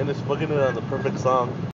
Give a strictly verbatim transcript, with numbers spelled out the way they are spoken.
And it's fucking it on the perfect song.